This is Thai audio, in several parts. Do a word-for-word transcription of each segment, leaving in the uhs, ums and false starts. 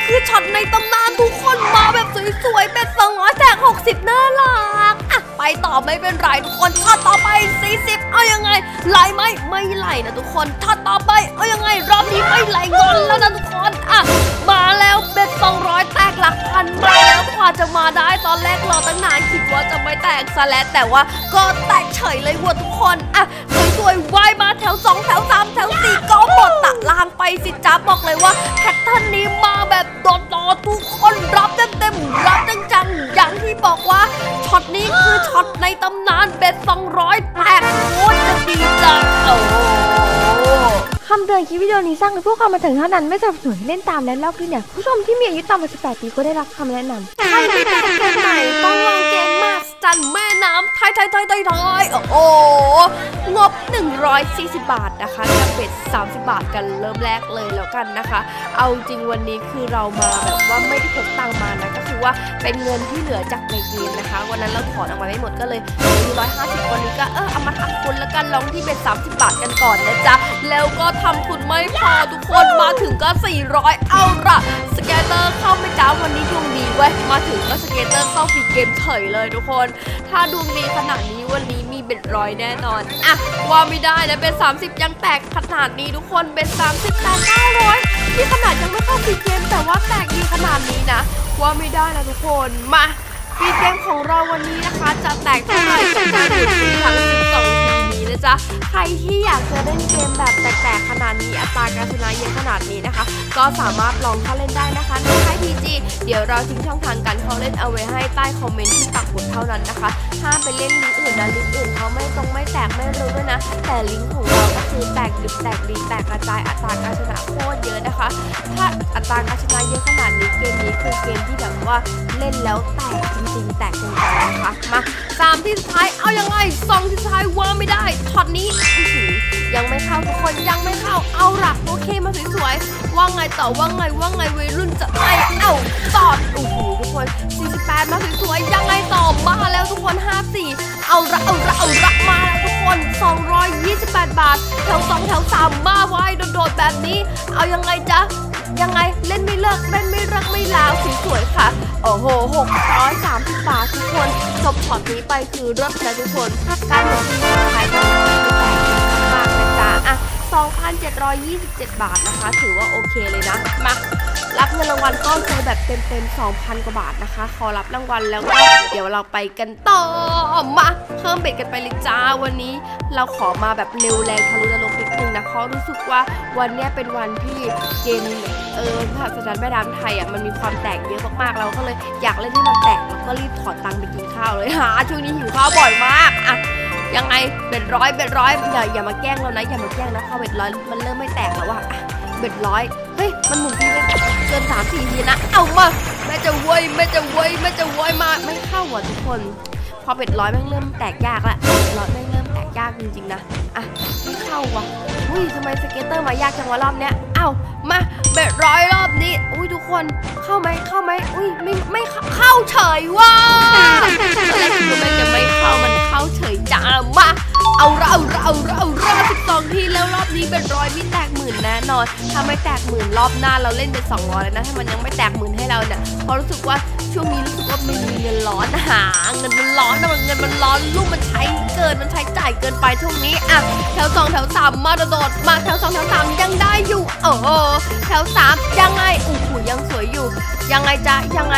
คือช็อตในตำนานทุกคนมาแบบสวยๆเป็นสองร้อยแตกหกสิบน่ารักอะไปต่อไม่เป็นไรทุกคนช็อตต่อไปสี่สิบเอายังไงไหลไหมไม่ไหลนะทุกคนช็อตต่อไปเอายังไงรอบนี้ไม่ไหลงอนแล้วนะทุกคนอะมาแล้วเป็นสองร้อยแตกหลักพันมาแล้วกว่าจะมาได้ตอนแรกรอตั้งนานคิดว่าจะไม่แตกซะแล้วแต่ว่าก็แตกเฉยเลยวัวทุกคนอะสวยๆว่ายมาแถวสองแถวสามแถวสี่ก็หมดตะลางไปสิจ้าบอกเลยว่าแพทเทิร์นนี้มาแบบโดดๆทุกคนรับเต็มๆรับจังๆอย่างที่บอกว่าช็อตนี้คือช็อตในตำนานเบ็ดสองร้อยแตกโคตรจะดีจังโอ้คำเตือนคลิปวิดีโอนี้สร้างโดยผู้เข้ามาถึงเท่านั้นไม่สนับสนุนให้เล่นตามและลอกเลียนแบบผู้ชมที่มีอายุต่ำกว่าสิบแปดปีก็ได้รับคำแนะนำใครที่จะเกมไหนต้องลองเกมมาสจันแม่น้ำไทยไทยไทยไทยไทยโอ้โหงบหนึ่งร้อยสี่สิบบาทนะคะกับเบ็ดสามสิบบาทกันเริ่มแรกเลยแล้วกันนะคะเอาจริงวันนี้คือเรามาแบบว่าไม่ได้พกตังมานะก็คือว่าเป็นเงินที่เหลือจากในเกมนะคะวันนั้นเราถอนออกมาไม่หมดก็เลยมีร้อยห้าสิบวันนี้ก็เออเอามาทำคุณแล้วกันลองที่เบ็ดสามสิบบาทกันก่อนนะจ๊ะแล้วก็ทำคุณไม่พอทุกคนมาถึงก็สี่ร้อยเอาละสเกตเตอร์เข้าไม่จ้าวันนี้ดวงดีเว้ยมาถึงก็สเกตเตอร์เข้าฟรีเกมเฉยเลยทุกคนถ้าดวงดีขนาดนี้วันนี้มีเบ็ดร้อยแน่นอนอ่ะว่าไม่ได้นะเป็นสามสิบยังแตกขนาดนี้ทุกคนเป็นสามสิบแตกเก้าร้อยที่ขนาดยังไม่เข้าฟรีเกมแต่ว่าแตกดีขนาดนี้นะว่าไม่ได้นะทุกคนมาฟรีเกมของเราวันนี้นะคะจะแตกเท่าไหร่กับการดูฟรีทั้งสิบสองทีนี้นะจ๊ะใครที่อยากจะเล่นเกมแบบแตกๆขนาดนี้อัตราการชนะเยอะขนาดนี้นะคะก็สามารถลองเข้าเล่นได้นะคะในค่าย พี จี เดี๋ยวเราทิ้งช่องทางการเข้าเล่นเอาไว้ให้ใต้คอมเมนต์ที่ปักหมุดเท่านั้นนะคะห้ามไปเล่นลิงก์อื่นนะลิงก์อื่นเขาไม่ตรงไม่แตกไม่รู้ด้วยนะแต่ลิงก์ของเราก็คือแตกดิบแตกดีแตกกระจายอัตราการชนะโคตรเยอะนะคะถ้าอัตราการชนะเยอะขนาดนี้เกมนี้คือเกมที่แบบว่าเล่นแล้วแตกจริงๆแตกจริงๆนะคะมาสามที่สุดท้ายเอายังไงสองที่สุดท้ายว่าไม่ได้ช็อตนี้ยังไม่เข้าทุกคนยังไม่เข้าเอาละโอเคมาสวยๆว่าไงต่อว่าไงว่าไงวัยรุ่นจะไอเอ้าต่อโอ้โหทุกคนสี่สิบแปดมาสวยๆยังไงต่อมาแล้วทุกคนห้าสิบสี่เอาละเอาละเอาละมาแล้วทุกคนสองร้อยยี่สิบแปดบาทแถวสองแถวสามมาไว้โดดๆแบบนี้เอายังไงจ๊ะยังไงเล่นไม่เลิกเล่นไม่รักไม่ลาวสวยๆค่ะโอ้โหหกร้อยสามสิบบาททุกคนจบช็อตนี้ไปคือเลิศนะทุกคนการลงทุนขายของมากนะจ๊ะอ่ะ สองพันเจ็ดร้อยยี่สิบเจ็ด บาทนะคะถือว่าโอเคเลยนะมารับเงินรางวัลก้อนโตแบบเต็มๆ สองพัน กว่าบาทนะคะขอรับรางวัลแล้วก็เดี๋ยวเราไปกันต่อมาเพิ่มเบ็ดกันไปเลยจ้าวันนี้เราขอมาแบบเร็วแรงทะลุนรกนิดนึงนะเพราะรู้สึกว่าวันนี้เป็นวันที่เกมเออภาษาจันแม่น้ำไทยอ่ะมันมีความแตกเยอะมากๆเราก็เลยอยากเล่นให้มันแตกแล้วก็รีบถอดตังค์ไปกินข้าวเลยฮะช่วงนี้หิวข้าวบ่อยมากอ่ะยังไงเบ็ดร้อยเบ็ดร้อยอย่าอย่ามาแกล้งเรานะอย่ามาแกล้งนะพอเบ็ดร้อยมันเริ่มไม่แตกแล้วว่ะเบ็ดร้อยเฮ้ยมันหมุนทีไม่เกินสามสี่ทีนะเอามาแม่จะเว้ยแม่จะเว้ยแม่จะเว้ยมาไม่เข้าหัวทุกคนพอเบ็ดร้อยแม่งเริ่มแตกยากละร้อยแม่งเริ่มแตกยากจริงๆนะอ่ะไม่เข้าว่ะอุ้ยทำไมสเก็ตเตอร์มายากจังวะรอบเนี้ยเอ้ามาเบ็ดร้อยรอบนี้อุ้ยทุกคนเข้าไหมเข้าไหมอุ้ยไม่ไม่เข้าเฉยว่ะตอนแรกคือมันจะไม่เข้ามันเข้าเฉยจ้ามาเอาเราเอาเราเอาเราสิบสองทีแล้วรอบนี้เป็นร้อยไม่แตกหมื่นแน่นอนถ้าไม่แตกหมื่นรอบหน้าเราเล่นเป็นสองร้อยเลยนะถ้ามันยังไม่แตกหมื่นให้เราเนี่ยเพราะรู้สึกว่าช่วงนี้รู้สึกว่ามันมีเงินร้อนหาเงินมันร้อนนะมันเงินมันร้อนลูกมันใช้เกินมันใช้จ่ายเกินไปช่วงนี้อ่ะแถวสองแถวสามมาโดดมาแถวสองแถวสามยังได้อยู่โอ้โหแถวสามยังไงโอ้โหยังสวยอยู่ยังไงจ๊ะยังไง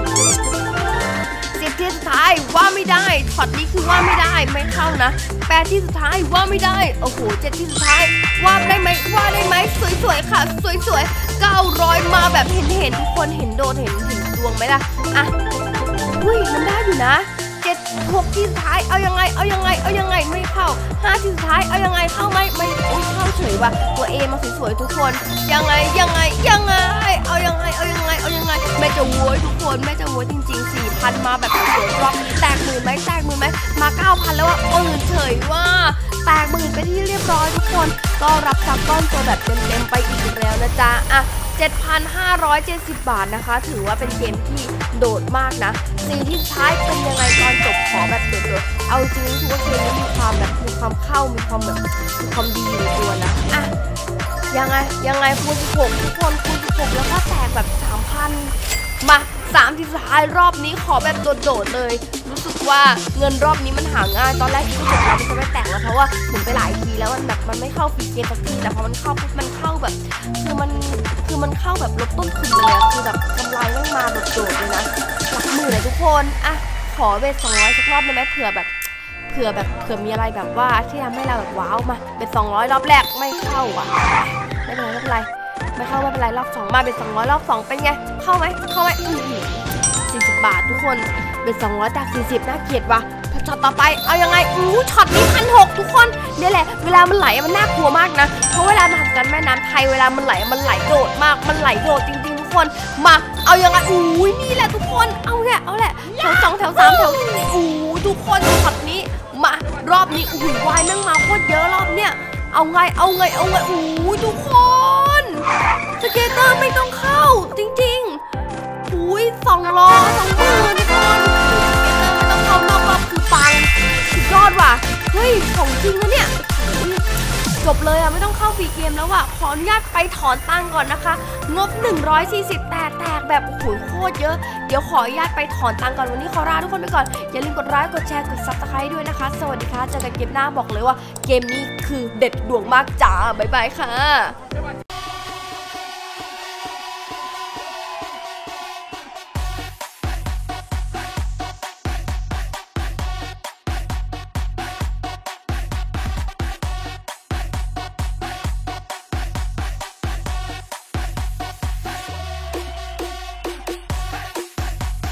สิบที่สุดท้ายว่าไม่ได้ช็อตนี้คือว่าไม่ได้ไม่เข้านะแปดที่สุดท้ายว่าไม่ได้โอ้โหเจ็ดที่สุดท้ายว่าได้ไหมว่าได้ไหมสวยๆค่ะสวยๆเก้าร้อยมาแบบเห็นเห็นทุกคนเห็นโดนเห็นเห็นดวงไหมล่ะอ่ะอุ้ยมันได้อยู่นะเจ็ดหกที่สุดท้ายเอายังไงเอายังไงเอายังไงไม่เข้าห้าที่สุดท้ายเอายังไงเข้าไหมไม่เข้าเฉยว่ะตัวเอมาสวยๆทุกคนยังไงยังไงยังไงเอายังไงเอายังไงเอายังไงแม่จะโวยทุกคนแม่จะโวยจริงๆสี่พันมาแบบสวยๆรอบนี้แตกหมื่นไหมแตกหมื่นไหมมาเก้าพันแล้วว่าหมื่นเฉยว่าแตกหมื่นไปที่เรียบร้อยทุกคนก็รับทรัพย์ก้อนตัวแบบเต็มๆไปอีกแล้วนะจ๊ะอ่ะ เจ็ดพันห้าร้อยเจ็ดสิบ บาทนะคะถือว่าเป็นเกมที่โดดมากนะสี่ที่ท้ายเป็นยังไงตอนจบขอแบบโดดๆเอาจริงรู้สึกว่าเกมนี้มีความแบบมีความเข้ามีความแบบมีความดีในตัวนะอ่ะยังไงยังไงคูณสิบหกทุกคนคูณสิบหกแล้วก็แตกแบบ สามพัน มาสามทีสุดท้ายรอบนี้ขอแบบโดดๆเลยรู้สึกว่าเงินรอบนี้มันหาง่ายตอนแรกที่ผมเราจะไม่แตกแล้วเพราะว่าผมไปหลายทีแล้วมันแบบมันไม่เข้าฟรีเกมสักทีแต่พอมันเข้าปุ๊บมันเข้าแบบคือมันคือมันเข้าแบบลดต้นทุนเลยอะคือแบบกำไรไม่มาโดดๆเลยนะหลักหมื่นเลยทุกคนอะขอเบสสองร้อยสักรอบได้ไหมเผื่อแบบเผื่อแบบเผื่อมีอะไรแบบว่าที่ทำให้เราแบบว้าวมาเป็นสองร้อยรอบแรกไม่เข้าอ่ะไม่เป็นไรไม่เป็นไรไม่เข้าไม่เป็นไรรอบสองมาเป็นสองร้อยรอบสองเป็นไงเข้าไหมเข้าไหมอือสี่สิบบาททุกคนเป็นสองร้อยจากสี่สิบน่าเกลียดว่ะช็อตต่อไปเอายังไงอู้ช็อตนี้พันหกทุกคนนี่แหละเวลามันไหลมันน่ากลัวมากนะเพราะเวลามาทำกันแม่น้ำไทยเวลามันไหลมันไหลโดดมากมันไหลโดดจริงๆทุกคนมาเอายังไงอู้นี่แหละทุกคนเอาแหละเอาแหละแถวสองแถวสามแถวสี่อู้ทุกคนช็อตนี้มารอบนี้อู้วายนั่งมาโคตรเยอะรอบเนี้ยเอาไงเอาไงเอาไงอู้ทุกคนสเกตเตอร์ไม่ต้องเข้าจริงๆอุ้ยสองร้อยสองหมื่นทุกคนสเกตเตอร์ไม่ต้องเข้านอกรอบคือปังสุดยอดว่ะเฮ้ยของจริงนะเนี่ยจบเลยอะไม่ต้องเข้าฟรีเกมแล้วอะขออนุญาตไปถอนตังค์ก่อนนะคะงบหนึ่งร้อยสี่สิบแตกแตกแบบโอ้โหโคตรเยอะเดี๋ยวขออนุญาตไปถอนตังค์ก่อนวันนี้ขอลาทุกคนไปก่อนอย่าลืมกดไลค์กดแชร์กดซับสไครต์ด้วยนะคะสวัสดีค่ะเจอกันเกมหน้าบอกเลยว่าเกมนี้คือเด็ดดวงมากจ้าบ๊ายบายค่ะ